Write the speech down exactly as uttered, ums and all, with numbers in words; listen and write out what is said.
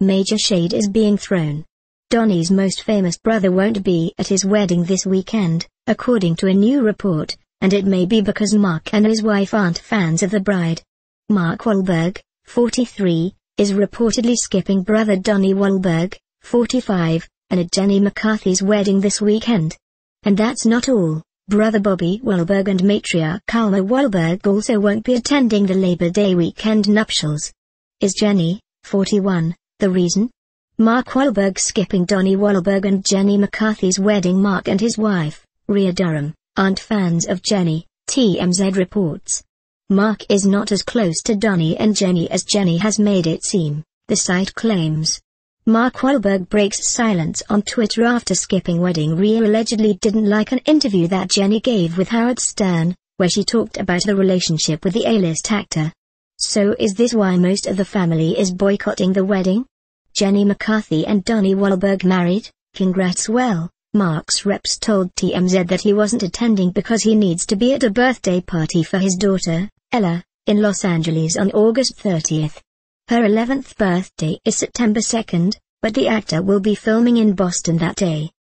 Major shade is being thrown. Donnie's most famous brother won't be at his wedding this weekend, according to a new report, and it may be because Mark and his wife aren't fans of the bride. Mark Wahlberg, forty-three, is reportedly skipping brother Donnie Wahlberg, forty-five, and at Jenny McCarthy's wedding this weekend. And that's not all. Brother Bobby Wahlberg and matriarch Alma Wahlberg also won't be attending the Labor Day weekend nuptials. Is Jenny, forty-one, the reason? Mark Wahlberg skipping Donnie Wahlberg and Jenny McCarthy's wedding. Mark and his wife, Rhea Durham, aren't fans of Jenny, T M Z reports. Mark is not as close to Donnie and Jenny as Jenny has made it seem, the site claims. Mark Wahlberg breaks silence on Twitter after skipping wedding. Rhea allegedly didn't like an interview that Jenny gave with Howard Stern, where she talked about the relationship with the A-list actor. So is this why most of the family is boycotting the wedding? Jenny McCarthy and Donnie Wahlberg married? Congrats. Well, Mark's reps told T M Z that he wasn't attending because he needs to be at a birthday party for his daughter, Ella, in Los Angeles on August thirtieth. Her eleventh birthday is September second, but the actor will be filming in Boston that day.